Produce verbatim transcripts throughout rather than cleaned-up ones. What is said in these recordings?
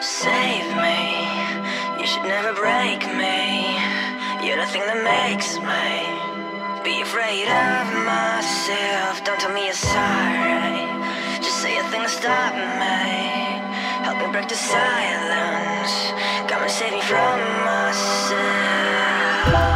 save me. You should never break me. You're the thing that makes me be afraid of myself. Don't tell me you're sorry. Just say a thing to stop me. Help me break the silence. Come and save me from myself.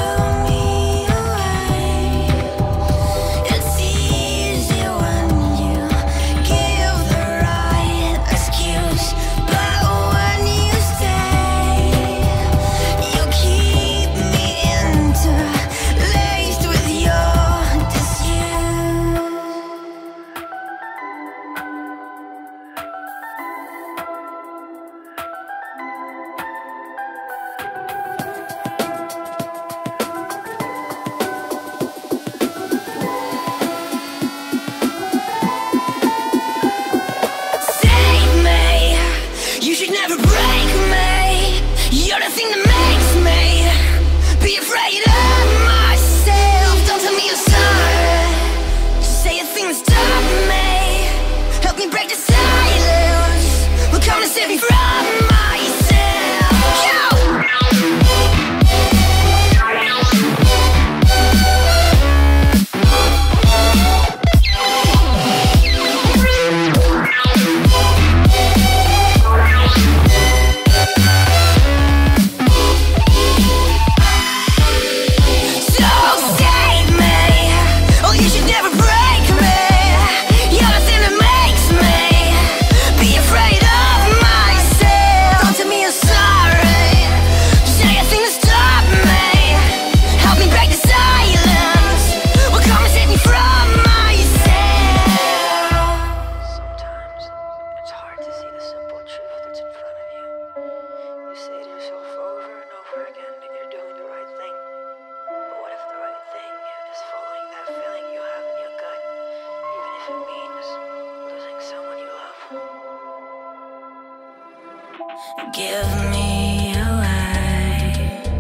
Give me a way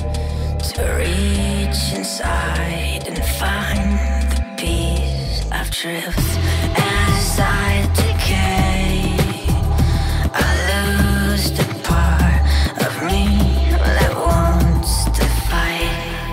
to reach inside and find the peace of truth. As I decay, I lose the part of me that wants to fight.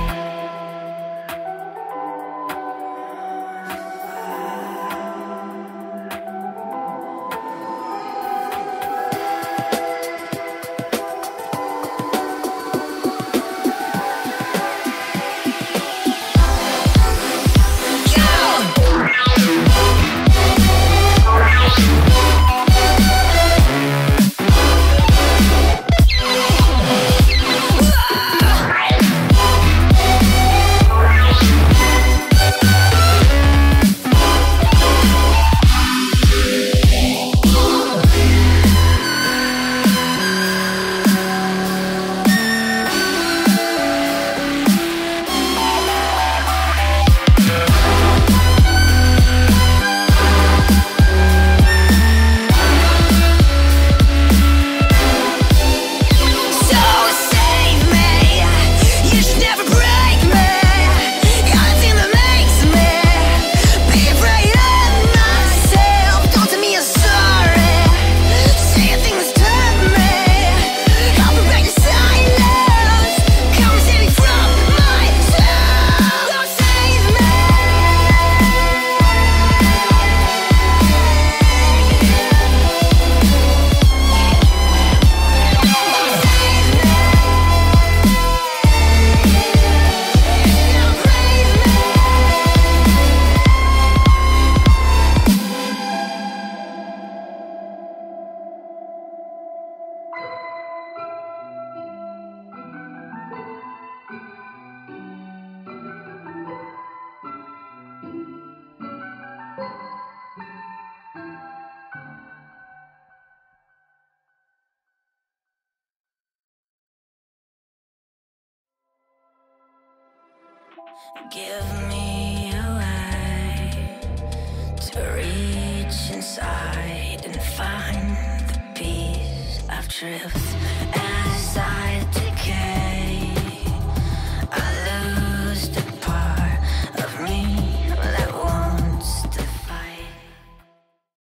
Give me a way to reach inside and find the peace of truth. As I do